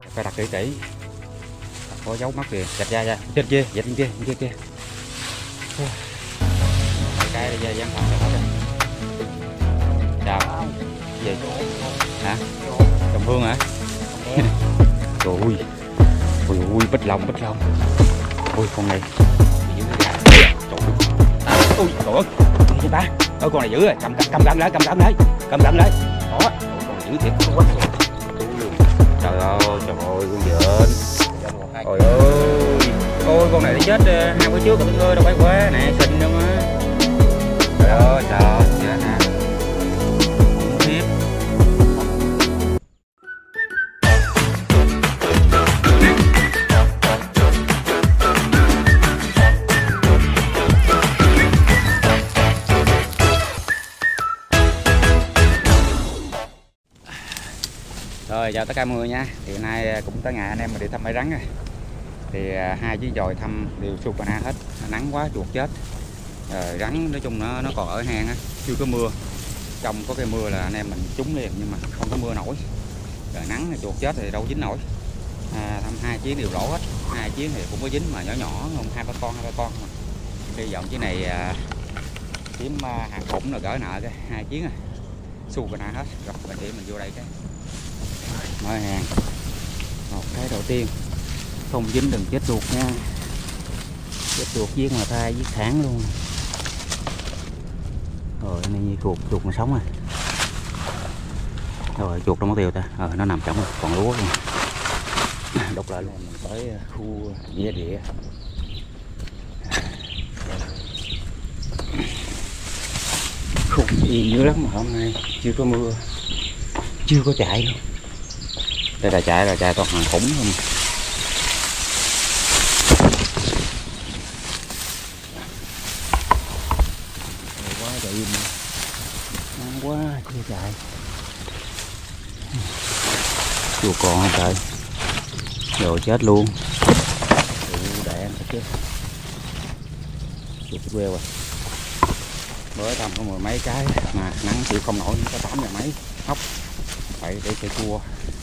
Phải đặt kỹ kỹ, có dấu mắt kìa, chặt ra trên kia, dạch trên kia. Cái ra dán phòng cho hết rồi. Chào. Gì? Hả? Trồng hương hả? Trời ơi. Ui, bích lòng. Ui, con này. Dữ gà. Ui, trời ơi. Gì ba? Ôi, con này dữ rồi. Cầm găng lại. Đó. Ôi, con này dữ thiệt. Trời ơi, con vện. Trời ơi. Ôi, con này nó chết 2 bữa trước rồi Tuấn ơi, đâu phải quá. Nè, xinh đâu á. Trời ơi, chết nè. Tiếp. Rồi, chào tất cả mọi người nha. Thì hôm nay cũng tới ngày anh em mình đi thăm bãi rắn rồi. Thì 2 chiếc dòi thăm đều sụp bana hết, nắng quá chuột chết. Rắn nói chung nó còn ở hang á, chưa có mưa. Trong có cái mưa là anh em mình trúng liền nhưng mà không có mưa nổi. Rồi nắng chuột chết thì đâu dính nổi. Thăm 2 chiếc đều lỗ hết, 2 chiếc thì cũng có dính mà nhỏ không, 2-3 con mà. Hy vọng chiếc này kiếm hàng khủng rồi gỡ nợ cái 2 chiếc này. Sụp bana hết. Rồi mình đi mình vô đây cái. Mở hàng. Một cái đầu tiên không dính đừng chết ruột nha, chết ruột giết mà thai giết thẳng luôn. Rồi này như chuột mà sống rồi chuột đâu mất tiêu ta, nó nằm trong rồi còn lúa luôn. Đục lại luôn. Mình tới khu nghĩa địa. Khúc yên dữ lắm mà hôm nay chưa có mưa, chưa có chạy luôn. Đây là chạy toàn hàng khủng không. Quá chạy im nắng quá chưa chạy. Chùa còn không trời, rồi chết luôn. Để em chết chuột queo rồi. Mới thăm có 10 mấy cái mà nắng chịu không nổi, có 8 giờ mấy hóc phải để cây cua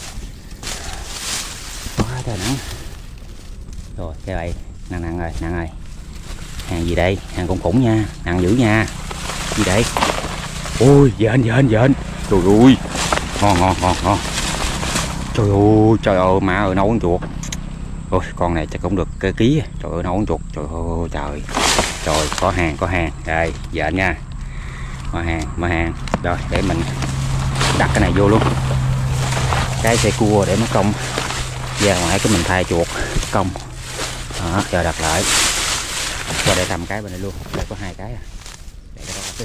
quá trời nắng. Rồi cái vậy nặng rồi. Hàng gì đây? Hàng khủng nha, nặng dữ nha. Gì đây? Ôi dện. Trời ơi, ngon. Trời ơi má ơi, nấu con chuột. Ôi con này chắc cũng được cái ký. Trời ơi, nấu con chuột. Trời có hàng. Đây dện nha. Mở hàng. Rồi để mình đặt cái này vô luôn. Cái xe cua để nó công ra ngoài cái mình thay chuột công. Đó, chờ đặt lại. Qua để thăm cái bên này luôn. Đây có 2 cái để cái đó đi.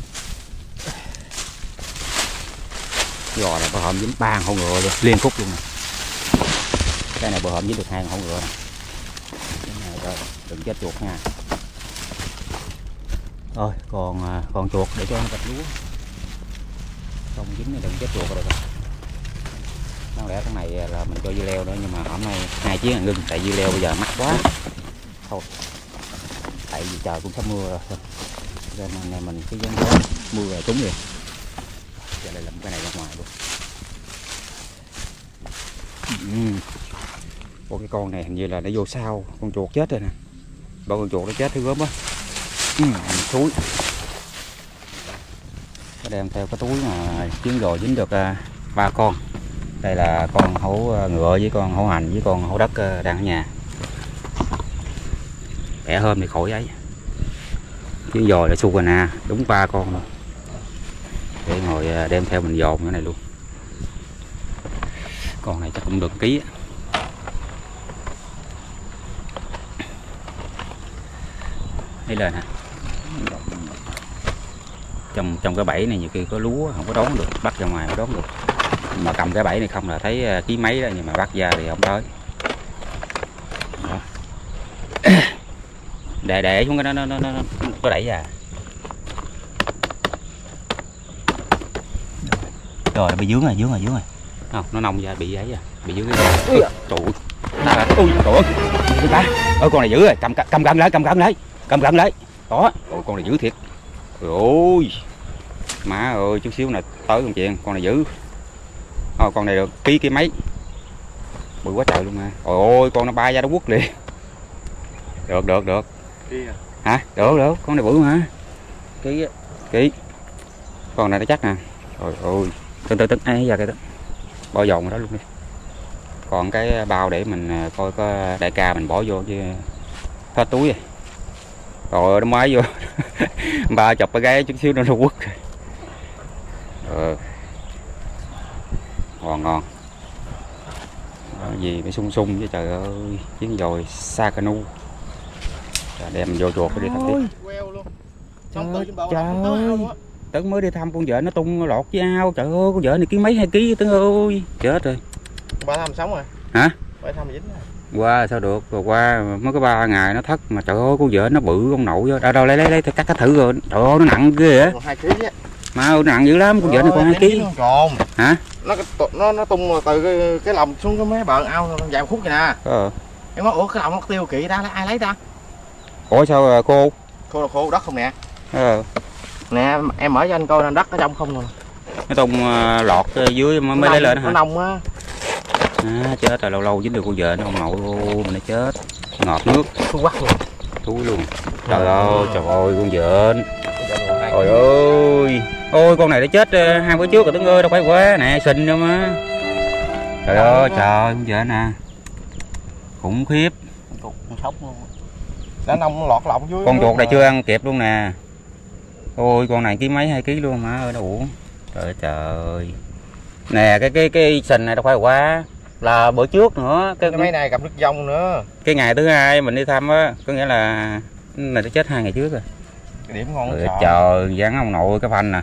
Gò này bờ hổm dính 3 con ngựa luôn, liên khúc luôn nè. Cái này bờ hổm dính được 2 con ngựa. Rồi, đừng chết chuột nha. Rồi, còn chuột để cho nó bạch lúa. Không dính đừng chết chuột rồi. Đáng lẽ cái này là mình cho dưa leo nữa nhưng mà hôm nay 2 chiếc là ngưng tại dưa leo bây giờ mắc quá. Thôi. Tại vì trời cũng sắp mưa rồi. Cho nên mình cái gió mưa rồi trúng liền. Giờ lại làm cái này ra ngoài luôn. Ủa cái con này hình như là nó vô sau con chuột chết rồi nè. Bao con chuột nó chết thứ gớm á. Thúi. Nó đem theo cái túi mà chuyến rồi dính được 3 con. Đây là con hổ ngựa với con hổ hành với con hổ đất đang ở nhà. Bẻ hôm thì khỏi ấy. Chuyến dồi là su nè, đúng 3 con luôn. Để ngồi đem theo mình dồn cái này luôn. Con này chắc cũng được ký. Đi lên hả? Trong cái bẫy này nhiều khi có lúa không có đón được, bắt ra ngoài không đón được. Mà cầm cái bẫy này không là thấy ký mấy đó, nhưng mà bắt ra thì không tới. Đó. Để xuống cái nó có đẩy ra. Rồi nó bị dướng rồi. Không, nó nông ra bị ấy à, bị dướng cái da. Trời ơi. Ôi con này dữ rồi, cầm găng lại. Đó, ôi con này dữ thiệt. Ôi. Má ơi, chút xíu này tới con chuyện, con này dữ. Con này được ký mấy. bự quá trời luôn mà. Ôi ôi, con nó bay ra nó quất liền. Được. Hả? Được, con này bự mà. Ký. Con này nó chắc nè. Rồi ôi, tính ấy ra cái đó. Bỏ dầu đó luôn đi. Còn cái bao để mình coi có đại ca mình bỏ vô chứ hết túi rồi. Rồi nó máy vô. Ba chọc cái gáy chút xíu nó quất. Ngon. Gì phải sung với trời ơi, chuyến dồi xa canu. Đem vô chuột đi thăm tiếp. Trời ơi, Tấn mới đi thăm con vợ nó tung lọt với ao. Trời ơi, con vợ này ký mấy 2 kg Tấn ơi, chết rồi. Ba thăm sống rồi. Hả? Ba thăm dính rồi. Qua sao được, rồi qua mới có 3 ngày nó thất mà trời ơi con vợ nó bự con nậu vô. Đâu lấy cắt thử rồi. Trời ơi nó nặng ghê á. 2 kg á. Mà nó nặng dữ lắm, con vợ này còn 2 kg. Hả? Nó tung từ cái lồng xuống cái mấy bờ ao dài 1 khúc vậy nè. Em nói ủa cái lồng nó tiêu kỹ ta, ai lấy ta? Ủa sao khô? Khô đất không nè. Nè em mở cho anh coi đất ở trong không rồi. Nó tung lọt dưới mới lấy lên hả? Nó nông á. Chết rồi, lâu dính được con vợ nó không nậu luôn mà nó chết. Ngọt nước. Thúi quắc luôn. Thúi luôn. Trời ơi con vợ. Trời ơi. Ôi con này đã chết 2 bữa trước rồi Tuấn ơi, đâu phải quá nè, xinh đâu mà. Trời ơi trời, con vợ nè. Khủng khiếp. Con sóc luôn. Đã nông lọt lọng dưới. Con chuột này chưa ăn kịp luôn nè. Ôi con này ký mấy 2 kg luôn mà ơi nó uổng. Trời. Nè cái sình này đâu phải quá. Là bữa trước nữa cái mấy này gặp nước dông nữa. Cái ngày thứ 2 mình đi thăm á, có nghĩa là này nó chết 2 ngày trước rồi. Cái điểm ngon trời dán ông nội cái phanh nè.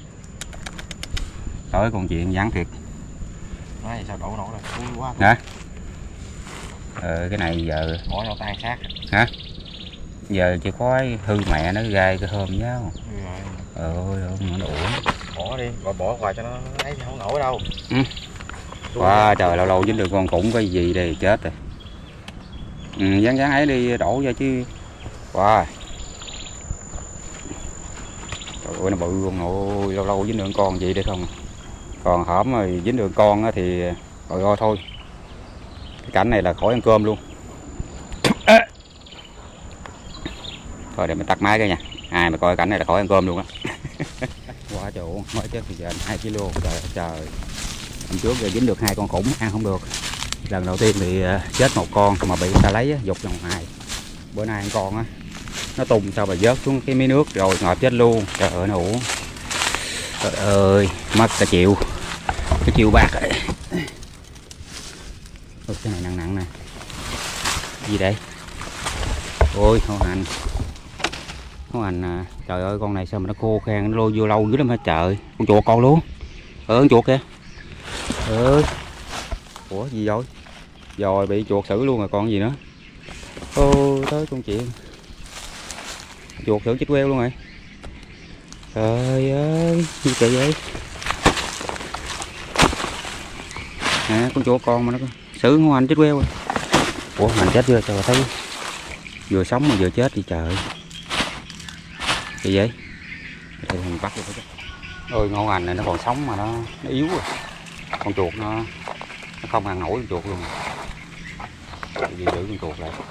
Tới còn chuyện dán thiệt. Nói sao đổ nổi rồi, vui quá. Hả? Cái này giờ bỏ vào tan sát. Hả? Giờ chỉ có hư mẹ nó gai cái hôm nhau. Ơi nó uổng. Bỏ đi, bỏ hoài cho nó lấy không nổi đâu. Wow, trời lâu dính được con cũng cái gì đây chết rồi. Dán ấy đi đổ ra chứ. Wow. Trời ơi nó bự luôn ôi, lâu dính được con gì đây không. Còn hổm rồi dính được con á thì rồi thôi. Cái cảnh này là khỏi ăn cơm luôn. Thôi để mình tắt máy cái nha. Ai mà coi cảnh này là khỏi ăn cơm luôn á. Quá trời ơi, mới chết thì giờ 2 kg. Trời. Hôm trước rồi dính được 2 con khủng ăn không được. Lần đầu tiên thì chết 1 con mà bị người ta lấy á, dục lòng hài. Bữa nay ăn con á, nó tung sao mà vớt xuống cái mí nước rồi ngọt chết luôn. Trời ơi nó uổng. Trời ơi mất cả triệu. Cái triệu bạc rồi. Ôi, cái này nặng nè. Gì đây? Ôi hổ hành à. Trời ơi con này sao mà nó khô khan, nó lôi vô lâu dữ lắm hả trời. Con chuột con luôn. Con chuột kìa. Ủa gì rồi? Rồi bị chuột xử luôn rồi còn gì nữa. Ô tới con chuyện. Chuột xử chết queo luôn rồi. Trời ơi, gì kỳ vậy? Nè con chuột con mà nó xử hổ hành chết queo rồi. Ủa hành chết chưa? Trời thấy vừa sống mà vừa chết đi trời. Gì vậy? Thì mình bắt được chứ. Ôi ngô hành này nó còn sống mà nó yếu rồi. Con chuột nó không ăn nổi con chuột luôn. Gì giữ con chuột lại.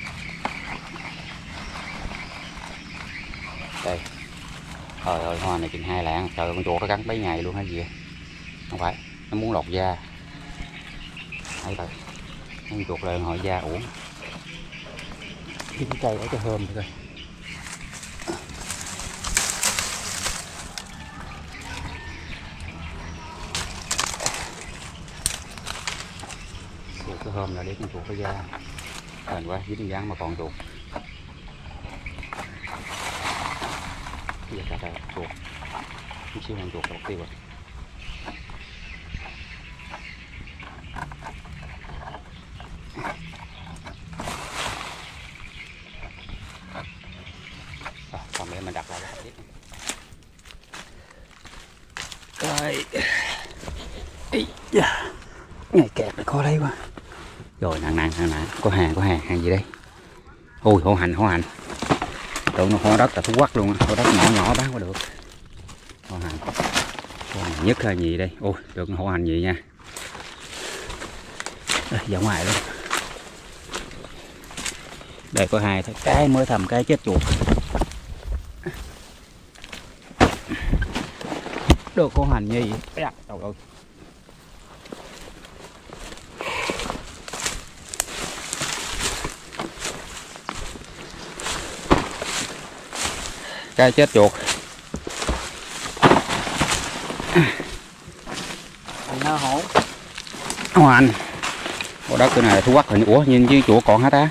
Đây. Trời ơi hoa này chừng 2 lạng. Trời ơi con chuột nó cắn mấy ngày luôn hay gì vậy? Không phải, nó muốn lột da. Thấy rồi. Con chuột lên hỏi da uổng. Cái cây ở cho thơm thôi. Cái hôm là để con chuột nó ra. Hên quá, dính dáng mà còn chuột. Bây giờ cả chuột. Chút xíu con chuột là tiêu rồi. Còn để mình đặt lại cái tiếp. Rồi. Ngày kẹt này khó lấy quá. Rồi nặng có hàng gì đây? Ôi hổ hành tưởng nó hổ đất là thú quắc luôn, hổ đất nhỏ bán có được. Hổ hành nhất hay gì đây? Ôi được hổ hành gì nha. Dạo ngoài luôn. Đây có hai cái mới thầm cái chết chuột. Được con hành nhi. Trời ơi. Cái chết chuột. Nó hổ. Hoành. Ở đất cái này thu quắc hình. Ủa nhìn chứ chuột còn hả ta?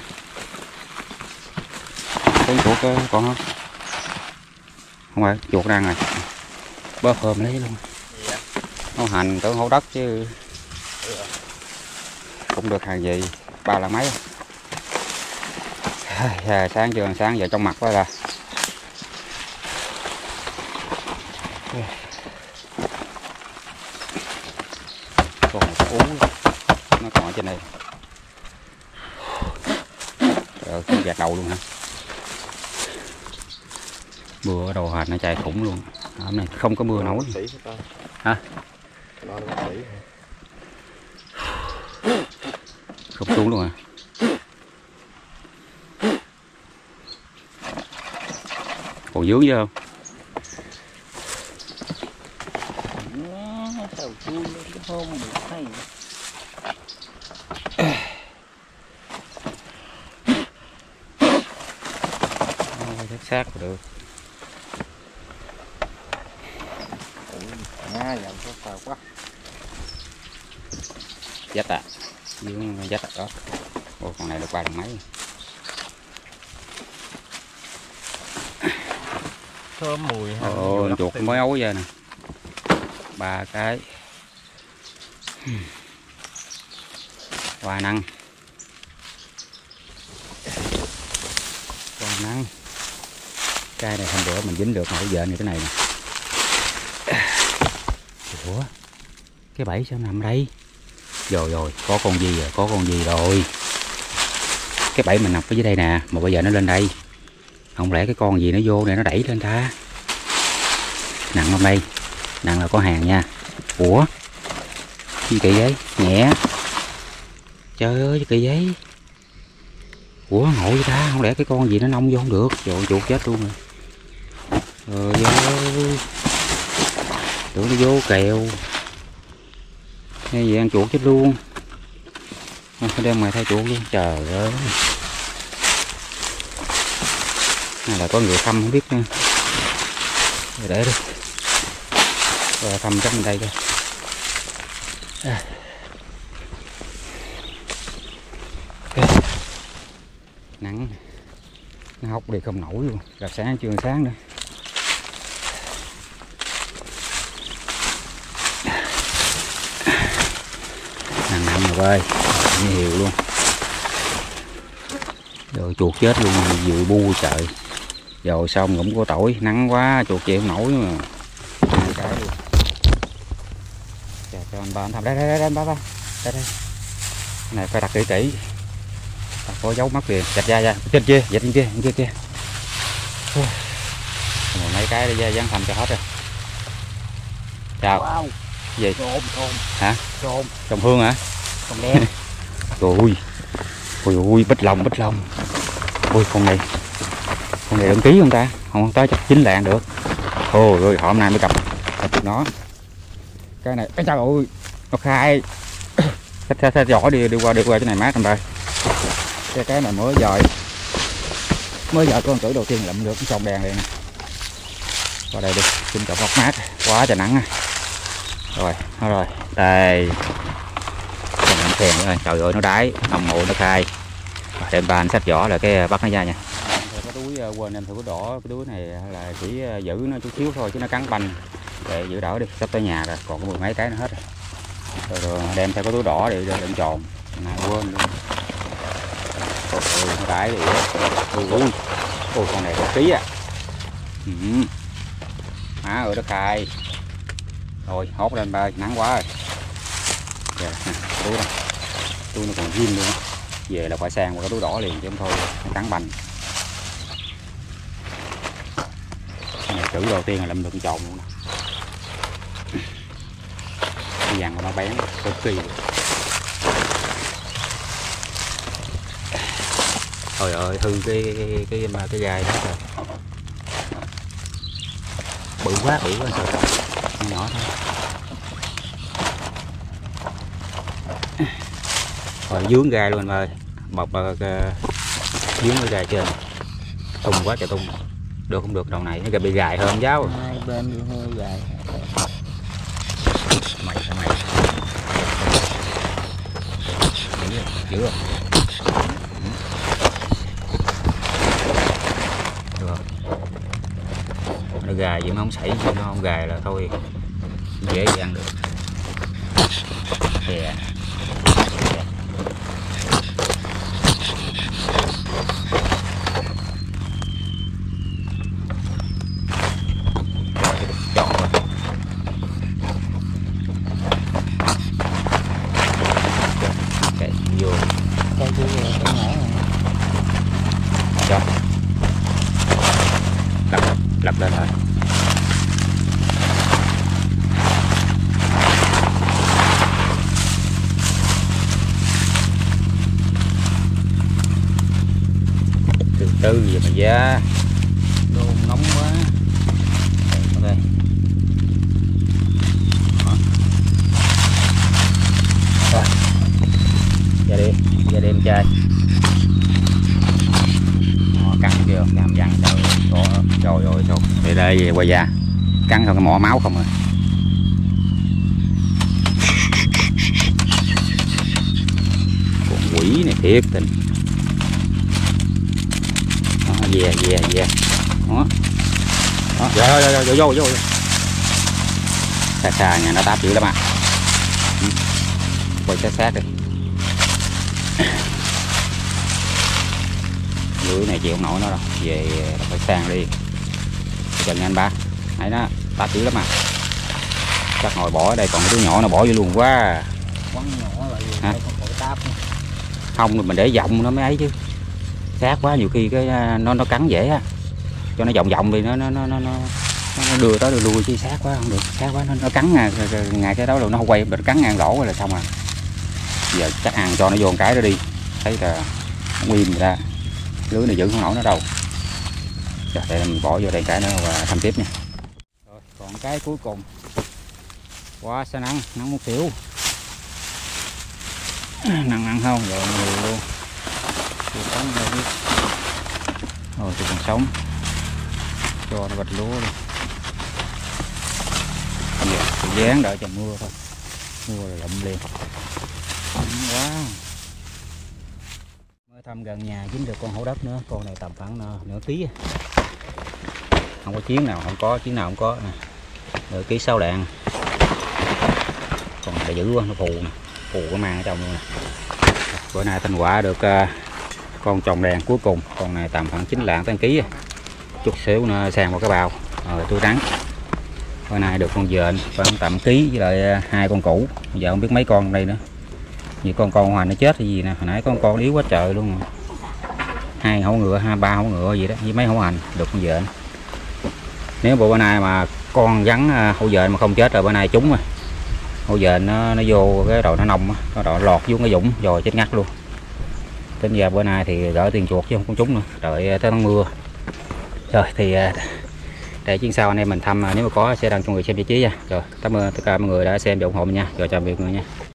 Cái chuột còn không? Không phải, chuột đang rồi. Bớt hôm lấy luôn. Nó hành tưởng hổ đất chứ. Cũng được hàng gì. 3 là mấy. Sáng chưa sáng giờ trong mặt quá ra. Còn một uống nó còn ở trên đây. Trời ơi, gạt đầu luôn hả? Mưa ở đầu hành nó chạy khủng luôn. Hôm này không có mưa nổi. Hả? Không xuống luôn à? Còn dướng chứ không? Sát được. Dạo có tàu quá. Dắt à? Dướng dắt à đó. Ồ, con này được 3 lần mấy. Thơm mùi. Ồ, chuột mới ấu giờ nè. 3 cái. Hoa năng. Hoa năng. Cái này hôm bữa mình dính được mà bây giờ như thế này nè. Ủa? Cái bẫy sao nằm đây? Rồi, có con gì rồi, có con gì rồi. Cái bẫy mình nằm ở dưới đây nè, mà bây giờ nó lên đây. Không lẽ cái con gì nó vô này nó đẩy lên ta? Nặng không đây? Nặng là có hàng nha. Ủa? Gì kỳ vậy? Nhẹ. Trời ơi, kỳ vậy? Ủa ngộ vậy ta? Không lẽ cái con gì nó nông vô không được? Trời, chuột chết luôn rồi. Trời ơi. Tưởng nó vô kèo. Nghe gì ăn chuột chết luôn. Phải đem mày thay chuột luôn. Trời ơi. Này là có người thăm không biết nữa. Để đi. Rồi thăm chắc bên đây coi. Nắng. Nó hốc đi không nổi luôn. Là sáng chưa sáng nữa. Nặng rồi ơi. Nhiều luôn. Rồi chuột chết luôn. Dự bu trời. Rồi xong cũng có tỏi. Nắng quá chuột chịu không nổi mà. 2 cái luôn. Cho anh ba anh thăm. Đây anh ba. Đây. Cái này phải đặt kỹ. Có dấu mắt kìa. Chặt ra trên kia. Dạch trên kia. Mấy cái đi ra dán thành cho hết rồi. Chào. Wow. Gì? Trộm. Hả? Trồng hương hả? Trộm đen. Ui, bích lòng. Ui, con này đăng ký không ta? Không tới chắc 9 lạng được. Ôi, hôm nay mới gặp được nó. Cái này, trời ơi, nó khai. Xách vỏ đi qua cái này mát anh ơi. Cái này mới dời con tử đầu tiên lụm được cái trồng đèn đây nè. Qua đây đi, xin cặp bóc mát, quá trời nắng. Rồi, đây. Còn nắng phèn nữa, trời ơi nó đái, nồng ngộ nó khai. Đem ba anh xách vỏ là cái bắt nó ra nha. Cái túi quên em thử có đỏ, cái túi này là chỉ giữ nó chút xíu thôi chứ nó cắn banh. Để giữ đỡ đi, sắp tới nhà rồi, còn có 10 mấy cái nữa hết rồi. Rồi đem theo cái túi đỏ để đựng tròn. Này quên luôn. Nó đái đi. Ôi con này 1 ký à. Má ơi đất khai. Rồi hốt lên ba, nắng quá rồi. Kìa, túi này. Túi nó còn zin luôn á. Về là phải sang qua cái túi đỏ liền chứ không thôi nó cắn bành. Cái này chữ đầu tiên là lâm được tròn luôn nè. Cái vàng của nó bén cực kỳ. Trời ơi, hư cái gai đó rồi. Bự quá sao nhỏ thôi. Rồi dướng gai luôn anh ơi, bọc dướng cái gai trên, tung quá trời tung. Được không được, đầu này nó bị gài hơn giáo. Hai bên hơi gài. Mày dữ không? Được không? Nó gài vậy nó không sảy, chứ nó không gài là thôi dễ ăn được. Yeah. Lặp lên thôi. Từ từ vậy mà giá đôn nóng quá. Đây. Rồi. Ra đi em trai. Cắn chưa, làm văng rồi thôi. Để đây về quay ra cắn xong cái mỏ máu không à. Con quỷ này thiệt tình. Về đó. Đó. Rồi vô. Xa nhà nó táp dữ lắm à. Quay sát đi. Lưới này chịu không nổi nó đâu, về phải sang đi. Chờ nha anh ba, thấy nó táp dữ lắm à. Chắc ngồi bỏ ở đây, còn cái đứa nhỏ nó bỏ vô luôn quá. Quăng nhỏ lại hả? Không táp nữa. Không, mình để vòng nó mới ấy chứ. Sát quá nhiều khi cái nó cắn dễ á. Cho nó vòng thì nó đưa tới đưa lui, chứ sát quá không được. Sát quá nó cắn ngày cái đó rồi nó không quay, mình cắn ngang lỗ rồi là xong à. Giờ chắc ăn cho nó vô một cái đó đi. Thấy là nguyên người ta. Lưới này giữ không nổi nó đâu. Rồi, để mình bỏ vô đây cái nữa và thăm tiếp nha. Rồi, còn cái cuối cùng. Quá xa nắng một xíu. Nặng không? Rồi nhiều luôn. Rồi tôi còn sống. Cho nó bạch lúa luôn. Tôi dán đợi chờ mưa thôi. Mưa rồi lụm liền. Quá. Thăm gần nhà dính được con hổ đất nữa, con này tầm khoảng nửa ký. Không có chiến nào không có nè. Nửa ký 6 đạn. Con này dữ quá, nó phù nè, phù có mang ở trong luôn nè. Bữa nay thành quả được con tròn đèn cuối cùng, con này tầm khoảng 9 lạng 8 ký. Chút xíu nữa sang vào cái bao rồi tôi trắng. Bữa nay được con dền khoảng tầm ký với lại 2 con cũ, giờ không biết mấy con đây nữa. Vì con hoài nó chết hay gì nè, hồi nãy con yếu quá trời luôn rồi. 2 hổ ngựa, 3 hổ ngựa gì đó với mấy hổ hành, được con dện. Nếu bữa nay mà con rắn hổ dện mà không chết rồi bữa nay trúng rồi. Hổ dện nó vô cái đội nó nông, nó đội lọt vô cái dũng rồi chết ngắt luôn. Tính giờ bữa nay thì gỡ tiền chuột chứ không có trúng nữa, đợi tới tháng mưa. Rồi thì để chuyến sau anh em mình thăm, nếu mà có sẽ đăng cho người xem vị trí nha. Rồi cảm ơn tất cả mọi người đã xem và ủng hộ mình nha. Rồi chào mọi người nha.